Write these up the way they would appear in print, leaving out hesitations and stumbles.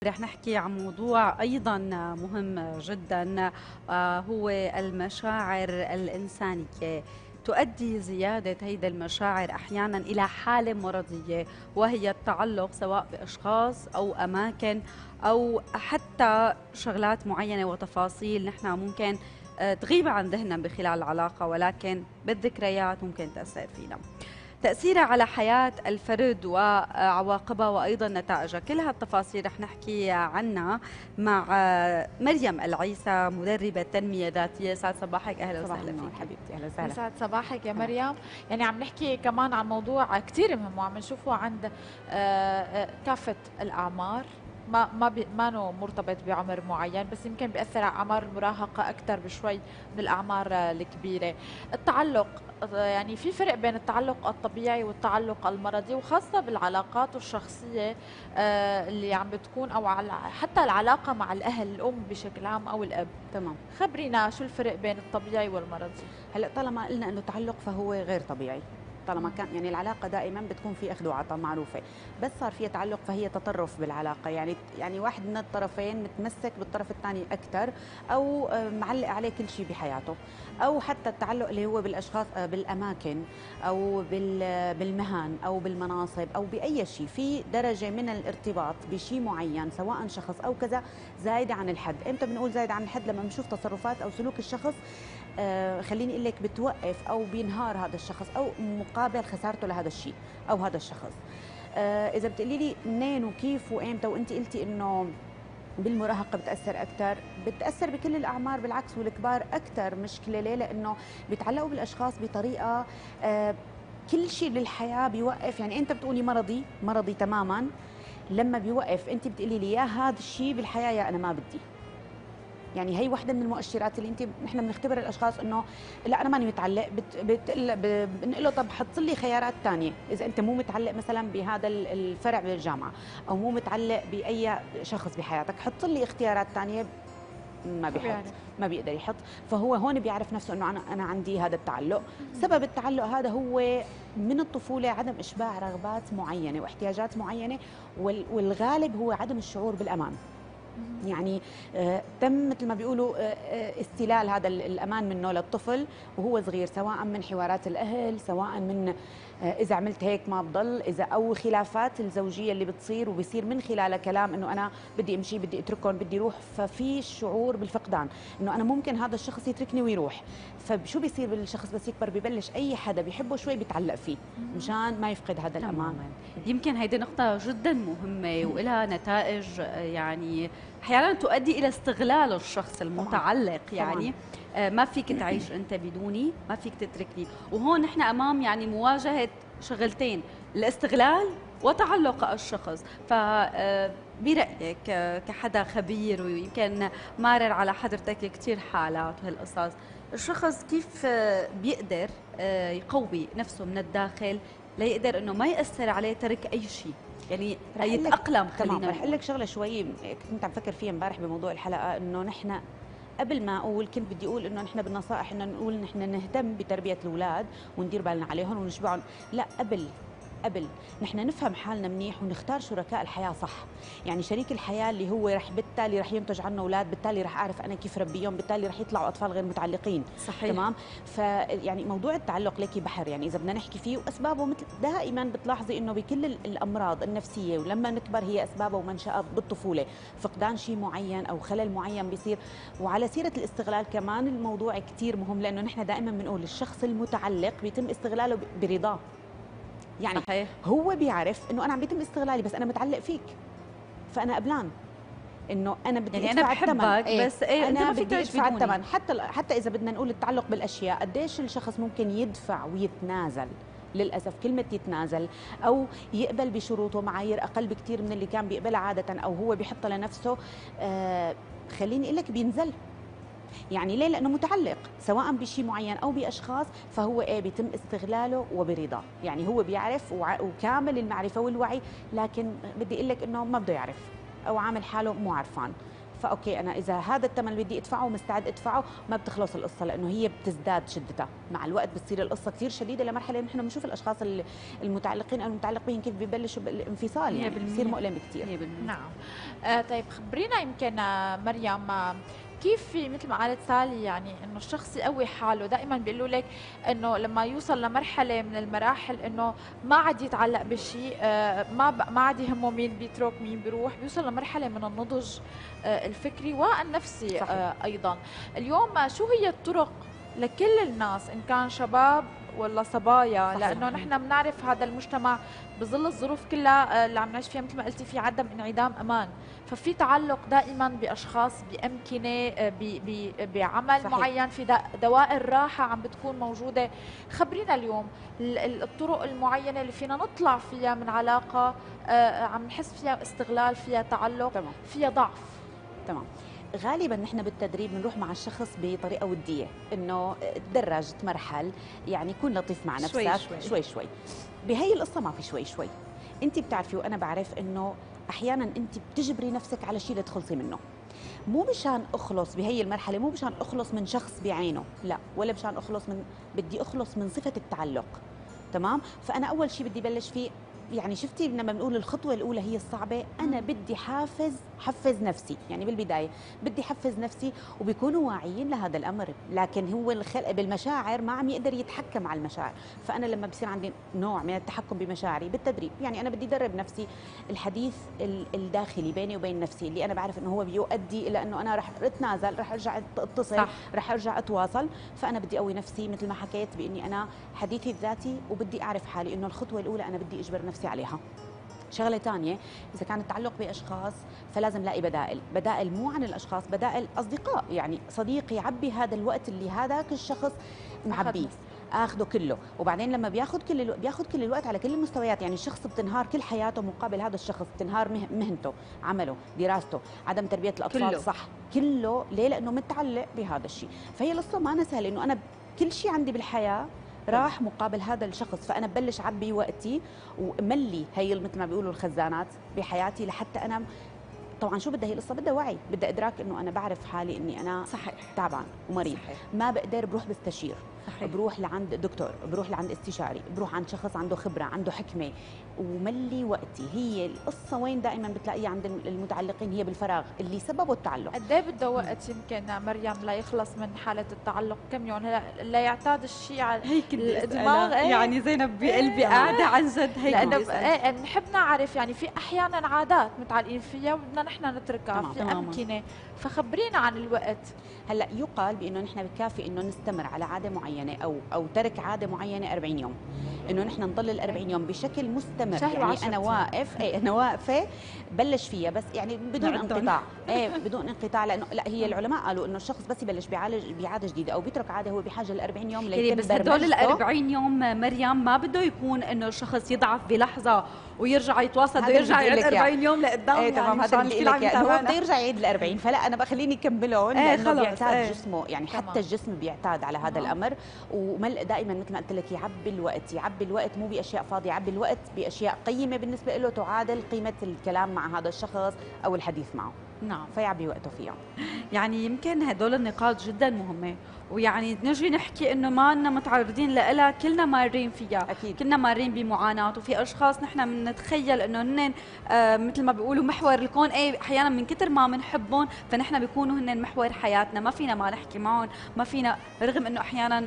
رح نحكي عن موضوع أيضا مهم جدا، هو المشاعر الإنسانية. تؤدي زيادة هيدا المشاعر أحيانا إلى حالة مرضية، وهي التعلق سواء بأشخاص أو أماكن أو حتى شغلات معينة وتفاصيل نحن ممكن تغيب عن ذهننا بخلال العلاقة، ولكن بالذكريات ممكن تأثر فينا. تأثيرها على حياة الفرد وعواقبها وأيضا نتائجها، كل هالتفاصيل رح نحكي عنها مع مريم العيسى، مدربة تنمية ذاتية. سعد صباحك، أهلا وسهلا فيك حبيبتي. اهلا وسهلا. يسعد صباحك يا مريم. يعني عم نحكي كمان عن موضوع كثير مهم وعم نشوفه عند كافة الأعمار، ما مرتبط بعمر معين، بس يمكن بيأثر على أعمار المراهقة أكثر بشوي من الأعمار الكبيرة. التعلق، يعني في فرق بين التعلق الطبيعي والتعلق المرضي، وخاصة بالعلاقات الشخصية اللي عم بتكون، أو حتى العلاقة مع الأهل، الأم بشكل عام أو الأب. تمام. خبرينا شو الفرق بين الطبيعي والمرضي؟ هلا طالما قلنا انه تعلق فهو غير طبيعي، طالما كان يعني العلاقه دائما بتكون في اخذ وعطاء معروفه، بس صار فيها تعلق فهي تطرف بالعلاقه، يعني واحد من الطرفين متمسك بالطرف الثاني اكثر، او معلق عليه كل شيء بحياته، او حتى التعلق اللي هو بالاشخاص، بالاماكن او بالمهن او بالمناصب او باي شيء، في درجه من الارتباط بشيء معين سواء شخص او كذا زايده عن الحد. امتى بنقول زايده عن الحد؟ لما بنشوف تصرفات او سلوك الشخص خليني اقول لك بتوقف او بينهار هذا الشخص، او مقابل خسارته لهذا الشيء او هذا الشخص. اذا بتقولي لي منين وكيف وامتى، وانت قلتي انه بالمراهقه بتاثر اكثر، بتاثر بكل الاعمار بالعكس، والكبار اكثر مشكله. ليه؟ لانه بيتعلقوا بالاشخاص بطريقه كل شيء للحياه بيوقف. يعني انت بتقولي مرضي تماما، لما بيوقف انت بتقولي لي يا هذا الشيء بالحياه يا انا ما بدي. يعني هي واحدة من المؤشرات اللي نحن بنختبر الاشخاص انه لا انا ماني متعلق، بنقول له طب حط لي خيارات ثانيه، اذا انت مو متعلق مثلا بهذا الفرع بالجامعه او مو متعلق باي شخص بحياتك، حط لي اختيارات ثانيه. ما بيحط، ما بيقدر يحط. فهو هون بيعرف نفسه انه انا عندي هذا التعلق. سبب التعلق هذا هو من الطفوله عدم اشباع رغبات معينه واحتياجات معينه، والغالب هو عدم الشعور بالامان. يعني تم مثل ما بيقولوا استلال هذا الأمان منه للطفل وهو صغير، سواء من حوارات الأهل، سواء من إذا عملت هيك ما بضل، إذا أو خلافات الزوجية اللي بتصير وبيصير من خلالها كلام إنه أنا بدي أمشي، بدي أتركهم، بدي أروح. ففي شعور بالفقدان إنه أنا ممكن هذا الشخص يتركني ويروح. فشو بيصير بالشخص بس يكبر؟ ببلش أي حدا بيحبه شوي بيتعلق فيه مشان ما يفقد هذا الأمان. يمكن هيدي نقطة جدا مهمة ولها نتائج يعني احيانا تؤدي الى استغلال الشخص المتعلق. يعني ما فيك تعيش انت بدوني، ما فيك تتركني. وهون نحن امام يعني مواجهه شغلتين، الاستغلال وتعلق الشخص. برأيك كحدا خبير ويمكن مارر على حضرتك كثير حالات وهالقصص، الشخص كيف بيقدر يقوي نفسه من الداخل ليقدر انه ما يأثر عليه ترك اي شيء، يعني يتأقلم؟ خلينا رح اقول لك شغله شوي كنت عم فكر فيها امبارح بموضوع الحلقه، انه نحن قبل ما اقول كنت بدي اقول انه نحن بالنصائح انه نقول نحن نهتم بتربيه الاولاد وندير بالنا عليهم ونشبعهم. لا، قبل نحن نفهم حالنا منيح ونختار شركاء الحياه صح. يعني شريك الحياه اللي هو بالتالي رح ينتج عنه اولاد، بالتالي رح اعرف انا كيف ربيهم، بالتالي رح يطلعوا اطفال غير متعلقين. صحيح. تمام. فيعني موضوع التعلق لك بحر، يعني اذا بدنا نحكي فيه واسبابه، مثل دائما بتلاحظي انه بكل الامراض النفسيه ولما نكبر هي اسبابها ومنشأها بالطفوله، فقدان شيء معين او خلل معين بيصير. وعلى سيره الاستغلال كمان الموضوع كثير مهم، لانه نحن دائما بنقول الشخص المتعلق بيتم استغلاله برضاه. يعني صحيح. هو بيعرف انه انا عم بيتم استغلالي بس انا متعلق فيك، فانا قبلان انه انا بدي يعني ادفع انا بحبك الثمن. بس انا انت بدي ادفع الثمن. حتى اذا بدنا نقول التعلق بالاشياء، قديش الشخص ممكن يدفع ويتنازل؟ للاسف كلمه يتنازل او يقبل بشروطه معايير اقل بكثير من اللي كان بيقبلها عاده، او هو بيحطها لنفسه. خليني اقول لك بينزل. يعني ليه؟ لانه متعلق سواء بشيء معين او باشخاص، فهو بيتم استغلاله وبرضاه. يعني هو بيعرف وكامل المعرفه والوعي، لكن بدي اقول لك انه ما بده يعرف او عامل حاله مو عرفان. فاوكي انا اذا هذا الثمن اللي بدي ادفعه مستعد ادفعه، ما بتخلص القصه لانه هي بتزداد شدتها مع الوقت، بتصير القصه كثير شديده لمرحله نحن بنشوف الاشخاص المتعلقين او المتعلق بهم كيف ببلشوا بالانفصال، يعني بصير مؤلم كثير. نعم. طيب خبرينا يمكن مريم، كيف في مثل ما قالت سالي يعني انه الشخص يقوي حاله. دائما بيقولوا لك انه لما يوصل لمرحله من المراحل انه ما عاد يتعلق بشيء، ما عاد يهمه مين بيترك مين بيروح، بيوصل لمرحله من النضج الفكري والنفسي. ايضا اليوم شو هي الطرق لكل الناس ان كان شباب ولا صبايا؟ صحيح. لانه نحن بنعرف هذا المجتمع بظل الظروف كلها اللي عم نعيش فيها مثل ما قلتي في عدم انعدام امان، ففي تعلق دائما باشخاص، بامكنه، بعمل صحيح. معين، في دوائر راحه عم بتكون موجوده. خبرينا اليوم الطرق المعينه اللي فينا نطلع فيها من علاقه عم نحس فيها استغلال، فيها تعلق، تمام. فيها ضعف. تمام. غالبا نحن بالتدريب بنروح مع الشخص بطريقه وديه، انه تدرج تمرحل، يعني يكون لطيف مع نفسك شوي شوي. بهي القصه ما في شوي شوي، انت بتعرفي وانا بعرف انه احيانا انت بتجبري نفسك على شيء لتخلصي منه، مو مشان اخلص بهي المرحله، مو مشان اخلص من شخص بعينه، لا، ولا مشان اخلص من، بدي اخلص من صفه التعلق. تمام. فانا اول شيء بدي بلش فيه، يعني شفتي لما بنقول الخطوه الاولى هي الصعبه، انا بدي حفز نفسي، يعني بالبدايه بدي حفز نفسي، وبيكونوا واعيين لهذا الامر، لكن هو الخلق بالمشاعر ما عم يقدر يتحكم على المشاعر. فانا لما بصير عندي نوع من التحكم بمشاعري بالتدريب، يعني انا بدي ادرب نفسي الحديث الداخلي بيني وبين نفسي، اللي انا بعرف انه هو بيؤدي الى انه انا رح اتنازل، رح ارجع اتصل، رح ارجع اتواصل. فانا بدي اقوي نفسي مثل ما حكيت باني انا حديثي الذاتي، وبدي اعرف حالي انه الخطوه الاولى انا بدي اجبر نفسي عليها. شغله ثانيه، اذا كان التعلق باشخاص فلازم لاقي بدائل مو عن الاشخاص، بدائل اصدقاء، يعني صديق يعبي هذا الوقت اللي هذاك الشخص معبيه، اخذه كله. وبعدين لما بياخذ كل الوقت على كل المستويات، يعني الشخص بتنهار كل حياته مقابل هذا الشخص، بتنهار مهنته، عمله، دراسته، عدم تربيه الاطفال كله. صح، كله. ليه؟ لانه متعلق بهذا الشيء. فهي القصه ما سهله، انه انا كل شيء عندي بالحياه راح مقابل هذا الشخص، فانا ببلش اعبي وقتي وملي هي مثل ما بيقولوا الخزانات بحياتي، لحتى انا طبعا شو بدها هي القصه، بدها وعي، بدها ادراك انه انا بعرف حالي اني انا صحيح تعبان ومريض، صحيح. ما بقدر بروح بستشير، صحيح. بروح لعند دكتور، بروح لعند استشاري، بروح عند شخص عنده خبره، عنده حكمه، وملي وقتي. هي القصه وين دائما بتلاقيها عند المتعلقين؟ هي بالفراغ اللي سببه التعلق. قد ايه بده وقت يمكن مريم ليخلص من حاله التعلق؟ كم يوم لا يعتاد الشيء على هيك الدماغ؟ يعني زينب بقلبي قاعده عن جد هيك، لانه نحب نعرف، يعني في احيانا عادات متعلقين فيها وبدنا نحن نتركها، في امكنه. فخبرينا عن الوقت. هلا يقال بانه نحن بكافي انه نستمر على عاده معينه او ترك عاده معينه 40 يوم، انه نحن نضل ال 40 يوم بشكل مستمر، يعني انا واقف، انا واقفه بلش فيها، بس يعني بدون انقطاع، بدون انقطاع، لانه لا، هي العلماء قالوا انه الشخص بس يبلش بعاده جديده او بيترك عاده هو بحاجه ل 40 يوم ليتم بس هدول ال 40 يوم مريم ما بده يكون انه الشخص يضعف بلحظه ويرجع يتواصل، بده يرجع يعيد 40 يوم لقدام. ايه تمام، هذا بدي لك هو بده يرجع يعيد ال 40، فلا انا بخليني اكملهم، لانه بيعتاد جسمه، يعني حتى الجسم بيعتاد على هذا الامر. وملء دائما مثل ما قلت لك، يعبي الوقت مو باشياء فاضيه، يعبي الوقت باشياء قيمه بالنسبه له تعادل قيمه الكلام مع هذا الشخص او الحديث معه. نعم، فيعبي وقته فيها. يعني يمكن هدول النقاط جدا مهمه، ويعني نجي نحكي انه ما لنا متعرضين لها، كلنا مارين فيها، أكيد. كلنا مارين بمعاناه، وفي اشخاص نحن بنتخيل انه هن مثل ما بيقولوا محور الكون، احيانا من كثر ما بنحبهم فنحن بيكونوا هن محور حياتنا، ما فينا ما نحكي معهم، ما فينا، رغم انه احيانا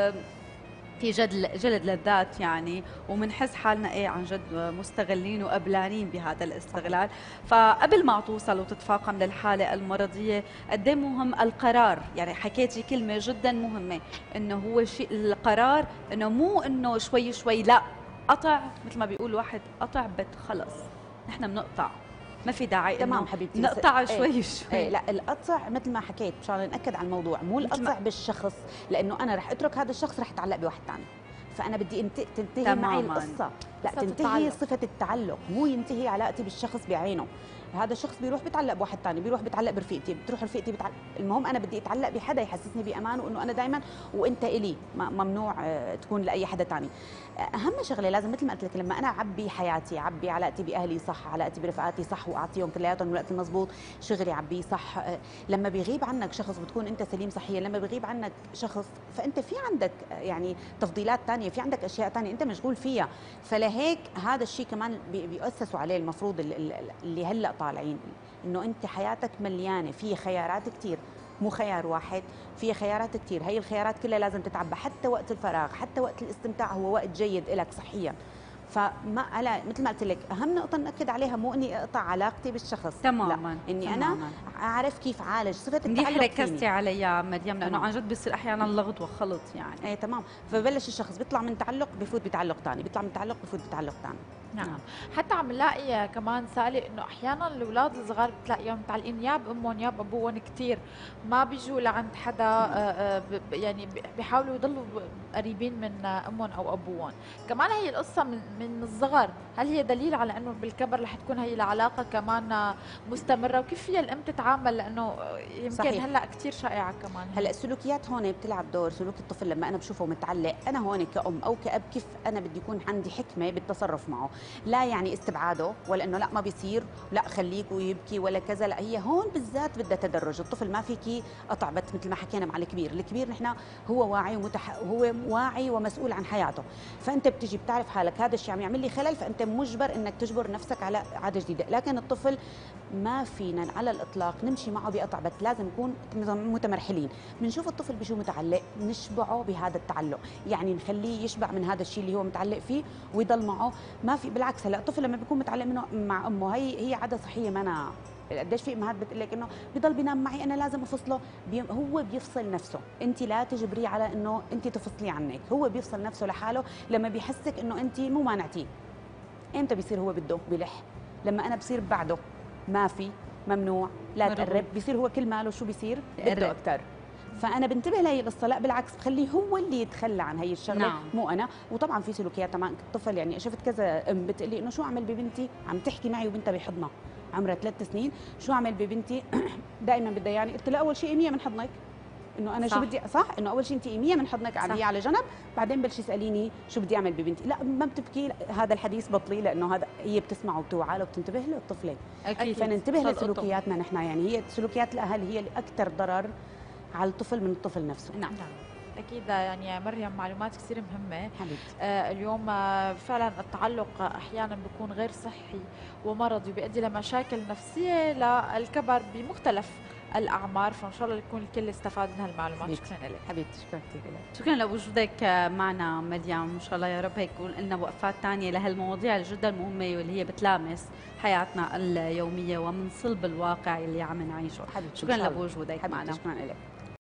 في جلد للذات يعني، ومنحس حالنا عن جد مستغلين وقبلانين بهذا الاستغلال. فقبل ما توصل وتتفاقم للحالة المرضية، قد ايه مهم القرار. يعني حكيتي كلمة جدا مهمة، انه هو شيء القرار، انه مو انه شوي شوي، لا، قطع، مثل ما بيقول واحد قطع خلص نحن بنقطع، ما في داعي. تمام حبيبتي، نقطع شوي شوي. لا، القطع مثل ما حكيت مشان ناكد على الموضوع، مو القطع بالشخص، لانه انا رح اترك هذا الشخص رح اتعلق بواحد ثاني، فانا بدي تنتهي معي القصه، لا تنتهي صفه التعلق، مو ينتهي علاقتي بالشخص بعينه. هذا الشخص بيروح بيتعلق بواحد ثاني، بيروح بيتعلق برفيقتي، بتروح رفيقتي بتعلق. المهم انا بدي اتعلق بحدا يحسسني بامان وانه انا دائما وانت الي، ممنوع تكون لاي حدا ثاني. اهم شغله لازم مثل ما قلت لك، لما انا اعبي حياتي، اعبي علاقتي باهلي صح، علاقتي برفقاتي صح، واعطيهم كلياتهم الوقت المضبوط، شغلي عبيه صح. لما بيغيب عنك شخص بتكون انت سليم صحيا، لما بيغيب عنك شخص فانت في عندك يعني تفضيلات ثانيه، في عندك اشياء ثانيه انت مشغول فيها. فلهيك هذا الشيء كمان بيؤسسوا عليه المفروض اللي هلا طالعين، انه انت حياتك مليانه في خيارات كثير، مو خيار واحد، في خيارات كثير. هي الخيارات كلها لازم تتعبى، حتى وقت الفراغ، حتى وقت الاستمتاع هو وقت جيد لك صحيا. فما على مثل ما قلت لك، اهم نقطه ناكد عليها مو اني اقطع علاقتي بالشخص، تماما، لا، اني تماماً. انا اعرف كيف اعالج صفه منيح التعلق ركزتي فيني. عليها مريم، لانه تمام. عن جد بصير احيانا لغط وخلط يعني. ايه تمام. فببلش الشخص بيطلع من تعلق بفوت بتعلق ثاني، بيطلع من تعلق بفوت بتعلق ثاني. نعم. حتى عم نلاقي كمان سالي انه احيانا الاولاد الصغار بتلاقيهم متعلقين يا بامهم يا بابوهم كثير، ما بيجوا لعند حدا، يعني بيحاولوا يضلوا قريبين من امهم او ابوهم. كمان هي القصه من الصغر، هل هي دليل على انه بالكبر رح تكون هي العلاقه كمان مستمره؟ وكيف فيها الام تتعامل، لانه يمكن صحيح. هلا كثير شائعه كمان. هلا السلوكيات هون بتلعب دور. سلوك الطفل لما انا بشوفه متعلق، انا هون كأم او كأب كيف انا بدي يكون عندي حكمه بالتصرف معه، لا يعني استبعاده ولا انه لا ما بيصير، لا خليك ويبكي ولا كذا، لا، هي هون بالذات بدها تدرج. الطفل ما فيكي قطع بت مثل ما حكينا مع الكبير. الكبير نحن هو واعي هو واعي ومسؤول عن حياته، فانت بتيجي بتعرف حالك هذا الشيء عم يعمل لي خلل، فانت مجبر انك تجبر نفسك على عاده جديده. لكن الطفل ما فينا على الاطلاق نمشي معه بقطع بت، لازم نكون متمرحلين. بنشوف الطفل بشو متعلق نشبعه بهذا التعلق، يعني نخليه يشبع من هذا الشيء اللي هو متعلق فيه ويضل معه. ما في، بالعكس. هلا الطفل لما بيكون متعلق منه مع امه، هي عاده صحيه. ما انا قديش في امهات بتقول لك انه بضل بينام معي انا لازم افصله. هو بيفصل نفسه، انت لا تجبريه على انه انت تفصلي عنك، هو بيفصل نفسه لحاله لما بيحسك انه انت مو مانعتيه. امتى بيصير هو بده بلح؟ لما انا بصير بعده ما في، ممنوع، لا تقرب، بيصير هو كل ماله شو بيصير؟ بده اكثر. فانا بنتبه لهي القصه، لا بالعكس بخليه هو اللي يتخلى عن هي الشغله. نعم. مو انا. وطبعا في سلوكيات طبعا الطفل، يعني شفت كذا ام بتقول لي انه شو اعمل ببنتي، عم تحكي معي وبنتها بحضنها عمرها 3 سنين، شو اعمل ببنتي دائما بدها يعني. قلت لها اول شيء قيميها من حضنك، انه انا صح. شو بدي، صح، انه اول شيء انت قيميها من حضنك عبيها على جنب، بعدين بلشي اساليني شو بدي اعمل ببنتي. لا ما بتبكي، هذا الحديث بطلي، لانه هذا هي بتسمعه وبتوعى له وبتنتبه له الطفله. اكيد. فننتبه لسلوكياتنا نحن، يعني هي سلوكيات الاهل هي اللي اكثر ضرر على الطفل من الطفل نفسه. نعم. أكيد يعني مريم معلومات كثير مهمة. حبيبتي. اليوم فعلا التعلق أحيانا بيكون غير صحي ومرضي وبيؤدي لمشاكل نفسية للكبر بمختلف الأعمار، فإن شاء الله يكون الكل استفاد من هالمعلومات. شكرا لك حبيبتي، شكرا كثير لك. شكرا لوجودك معنا مريم، ان شاء الله يا رب هيك يكون لنا وقفات ثانيه لهالمواضيع اللي جدا مهمه واللي هي بتلامس حياتنا اليوميه ومن صلب الواقع اللي عم نعيشه. حبيبتي شكرا لوجودك معنا. معنا. شكرا لك.